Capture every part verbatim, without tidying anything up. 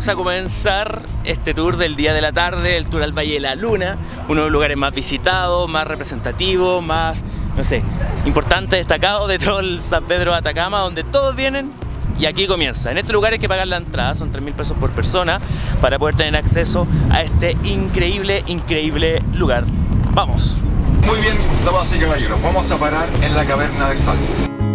vamos a comenzar este tour del día de la tarde, el tour al Valle de la Luna, uno de los lugares más visitados, más representativos, más, no sé, importante, destacado de todo el San Pedro de Atacama, donde todos vienen y aquí comienza. En este lugar hay que pagar la entrada, son tres mil pesos por persona para poder tener acceso a este increíble, increíble lugar. ¡Vamos! Muy bien, damas y caballeros, vamos a parar en la caverna de sal.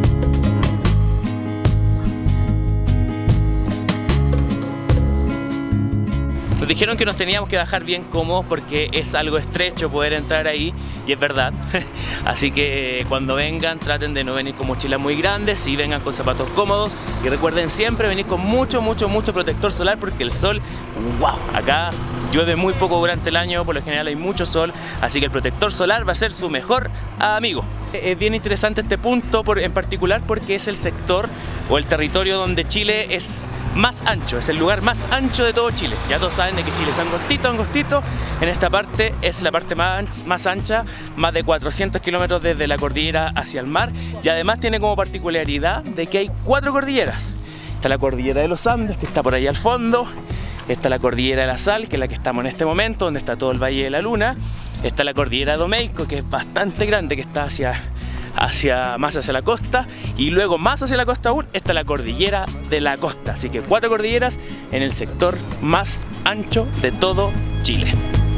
Nos dijeron que nos teníamos que bajar bien cómodos porque es algo estrecho poder entrar ahí, y es verdad. Así que cuando vengan traten de no venir con mochilas muy grandes y vengan con zapatos cómodos, y recuerden siempre venir con mucho, mucho, mucho protector solar porque el sol, wow, acá llueve muy poco durante el año, por lo general hay mucho sol, así que el protector solar va a ser su mejor amigo. Es bien interesante este punto por, en particular porque es el sector o el territorio donde Chile es más ancho, es el lugar más ancho de todo Chile. Ya todos saben de que Chile es angostito, angostito. En esta parte es la parte más, más ancha, más de cuatrocientos kilómetros desde la cordillera hacia el mar, y además tiene como particularidad de que hay cuatro cordilleras. Está la cordillera de los Andes, que está por ahí al fondo. Está la cordillera de la Sal, que es la que estamos en este momento, donde está todo el Valle de la Luna. Está la cordillera de Domeico, que es bastante grande, que está hacia, hacia, más hacia la costa. Y luego más hacia la costa aún está la cordillera de la costa. Así que cuatro cordilleras en el sector más ancho de todo Chile.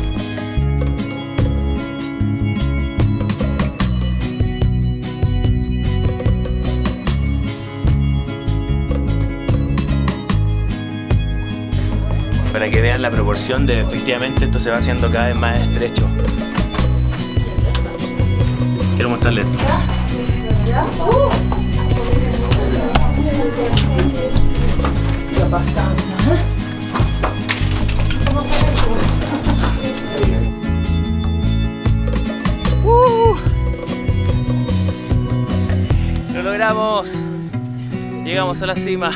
Para que vean la proporción de efectivamente esto se va haciendo cada vez más estrecho. Quiero mostrarles esto. Uh, ¡Lo logramos! Llegamos a la cima.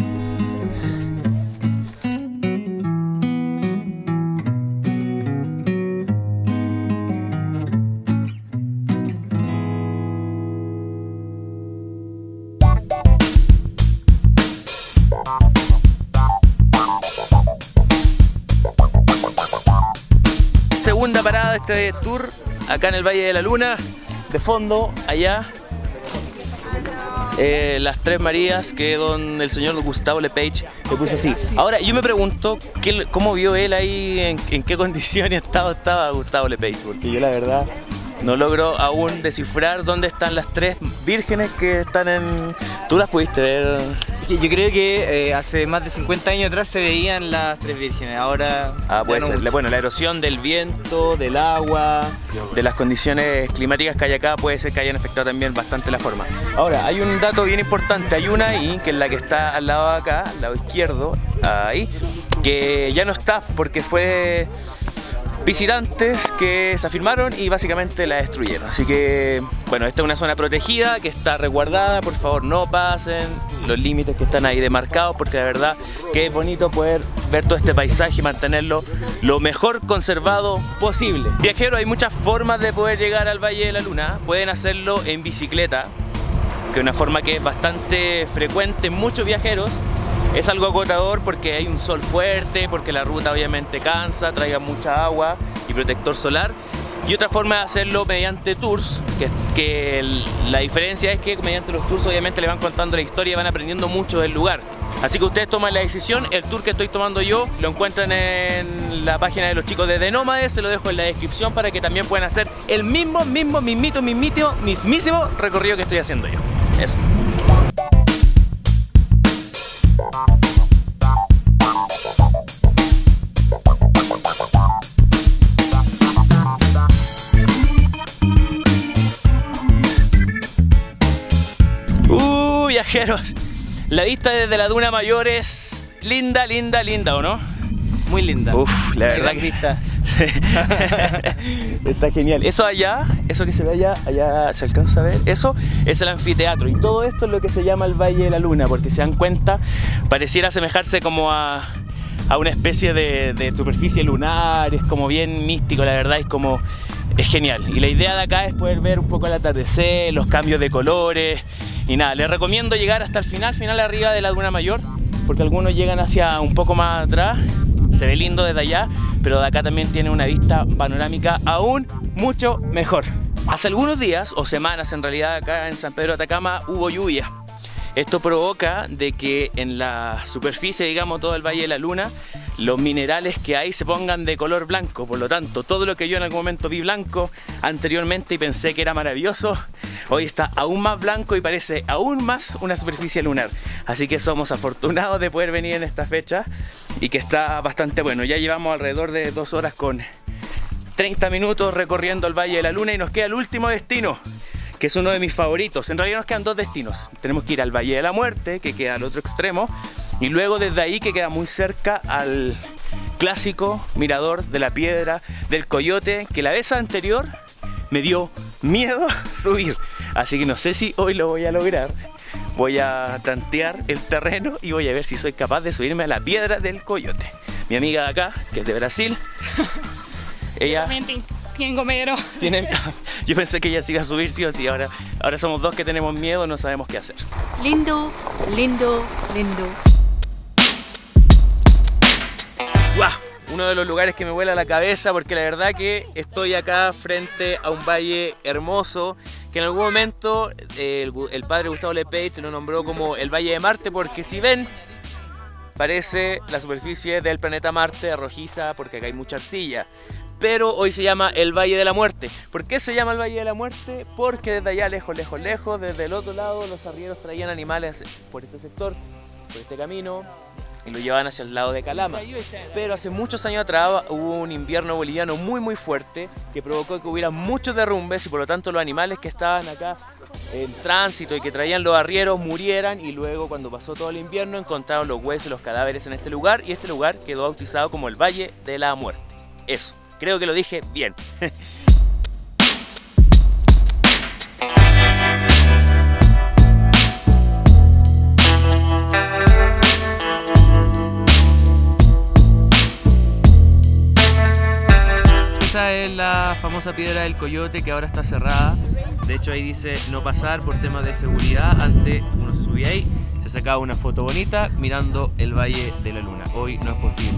Segunda parada de este tour, acá en el Valle de la Luna, de fondo, allá, eh, las Tres Marías que don el señor Gustavo Lepage le puso así. Ahora, yo me pregunto, ¿qué, ¿cómo vio él ahí, en, en qué condición y estado estaba Gustavo Lepage? Porque yo la verdad no logro aún descifrar dónde están las tres vírgenes que están en... ¿Tú las pudiste ver? Yo creo que eh, hace más de cincuenta años atrás se veían las tres vírgenes, ahora... Ah, puede no ser. mucho. Bueno, la erosión del viento, del agua, de las condiciones climáticas que hay acá puede ser que hayan afectado también bastante la forma. Ahora, hay un dato bien importante, hay una ahí, que es la que está al lado de acá, al lado izquierdo, ahí, que ya no está porque fue visitantes que se afirmaron y básicamente la destruyeron. Así que, bueno, esta es una zona protegida que está resguardada, por favor no pasen los límites que están ahí demarcados porque la verdad que es bonito poder ver todo este paisaje y mantenerlo lo mejor conservado posible. Viajeros, hay muchas formas de poder llegar al Valle de la Luna. Pueden hacerlo en bicicleta, que es una forma que es bastante frecuente en muchos viajeros. Es algo agotador porque hay un sol fuerte, porque la ruta obviamente cansa, traiga mucha agua y protector solar. Y otra forma de hacerlo mediante tours, que, que el, la diferencia es que mediante los tours obviamente le van contando la historia y van aprendiendo mucho del lugar. Así que ustedes toman la decisión. El tour que estoy tomando yo lo encuentran en la página de los chicos de The Nómades, se lo dejo en la descripción para que también puedan hacer el mismo, mismo, mismito, mismito, mismísimo recorrido que estoy haciendo yo. Eso. Uh, viajeros, la vista desde la Duna Mayor es linda, linda, linda, ¿o no? Muy linda. Uf, la verdad que vista. Está genial. Eso allá, eso que se ve allá, allá se alcanza a ver, eso es el anfiteatro y todo esto es lo que se llama el Valle de la Luna, porque se dan cuenta, pareciera asemejarse como a, a una especie de, de superficie lunar, es como bien místico, la verdad, es como, es genial. Y la idea de acá es poder ver un poco el atardecer, los cambios de colores y nada, les recomiendo llegar hasta el final, final arriba de la Duna Mayor, porque algunos llegan hacia un poco más atrás. Se ve lindo desde allá, pero de acá también tiene una vista panorámica aún mucho mejor. Hace algunos días, o semanas en realidad, acá en San Pedro de Atacama hubo lluvia. Esto provoca de que en la superficie, digamos, todo el Valle de la Luna, los minerales que hay se pongan de color blanco. Por lo tanto, todo lo que yo en algún momento vi blanco anteriormente y pensé que era maravilloso, hoy está aún más blanco y parece aún más una superficie lunar. Así que somos afortunados de poder venir en esta fecha y que está bastante bueno. Ya llevamos alrededor de dos horas con treinta minutos recorriendo el Valle de la Luna y nos queda el último destino, que es uno de mis favoritos. En realidad nos quedan dos destinos. Tenemos que ir al Valle de la Muerte, que queda al otro extremo, y luego desde ahí, que queda muy cerca, al clásico mirador de la Piedra del Coyote, que la vez anterior me dio miedo subir. Así que no sé si hoy lo voy a lograr. Voy a tantear el terreno y voy a ver si soy capaz de subirme a la Piedra del Coyote. Mi amiga de acá, que es de Brasil, ella... Tengo miedo. Tienen... Yo pensé que ella se iba a subir sí o sí, ahora, ahora somos dos que tenemos miedo, no sabemos qué hacer. Lindo, lindo, lindo. ¡Guau! Uno de los lugares que me vuela la cabeza, porque la verdad que estoy acá frente a un valle hermoso, que en algún momento eh, el, el padre Gustavo Lepage lo nombró como el Valle de Marte, porque si ven, parece la superficie del planeta Marte rojiza, porque acá hay mucha arcilla. Pero hoy se llama el Valle de la Muerte. ¿Por qué se llama el Valle de la Muerte? Porque desde allá, lejos, lejos, lejos, desde el otro lado, los arrieros traían animales por este sector, por este camino, y lo llevaban hacia el lado de Calama. Pero hace muchos años atrás hubo un invierno boliviano muy muy fuerte que provocó que hubiera muchos derrumbes y por lo tanto los animales que estaban acá en tránsito y que traían los arrieros murieran, y luego cuando pasó todo el invierno encontraron los huesos y los cadáveres en este lugar, y este lugar quedó bautizado como el Valle de la Muerte. Eso. Creo que lo dije bien. Esa es la famosa Piedra del Coyote, que ahora está cerrada. De hecho ahí dice no pasar por temas de seguridad. Antes uno se subía ahí, se sacaba una foto bonita mirando el Valle de la Luna. Hoy no es posible.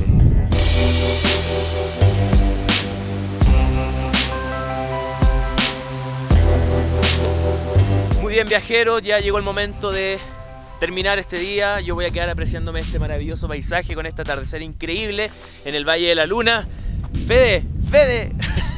Muy bien, viajeros, ya llegó el momento de terminar este día. Yo voy a quedar apreciándome este maravilloso paisaje con este atardecer increíble en el Valle de la Luna. Fede, Fede.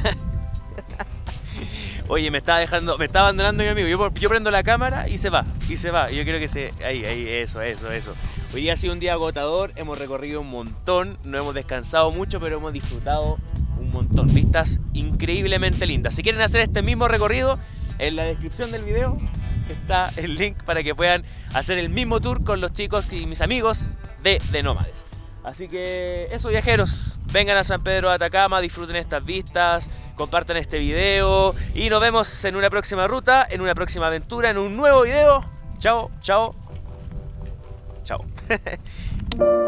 Oye, me está dejando, me está abandonando mi amigo. Yo, yo prendo la cámara y se va, y se va. Yo creo que se, ahí, ahí, eso, eso, eso. Hoy día ha sido un día agotador, hemos recorrido un montón, no hemos descansado mucho, pero hemos disfrutado un montón. Vistas increíblemente lindas. Si quieren hacer este mismo recorrido, en la descripción del video está el link para que puedan hacer el mismo tour con los chicos y mis amigos de The Nómades. Así que eso, viajeros, vengan a San Pedro de Atacama, disfruten estas vistas, compartan este video y nos vemos en una próxima ruta, en una próxima aventura, en un nuevo video. Chao, chao, chao.